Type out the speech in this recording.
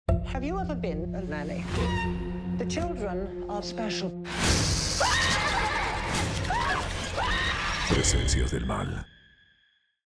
Have you ever been a nanny? The children are special. Presencias del mal.